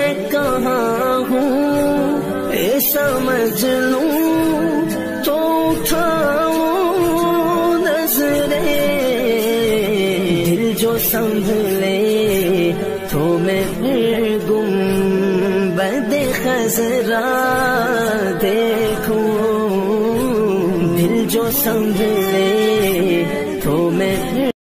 मैं कहाँ हूँ ये समझ लूं तो उठाऊं नजरे। दिल जो संभले तो मैं फिर गुंबद खजरा देखूं। दिल जो संभले तो मैं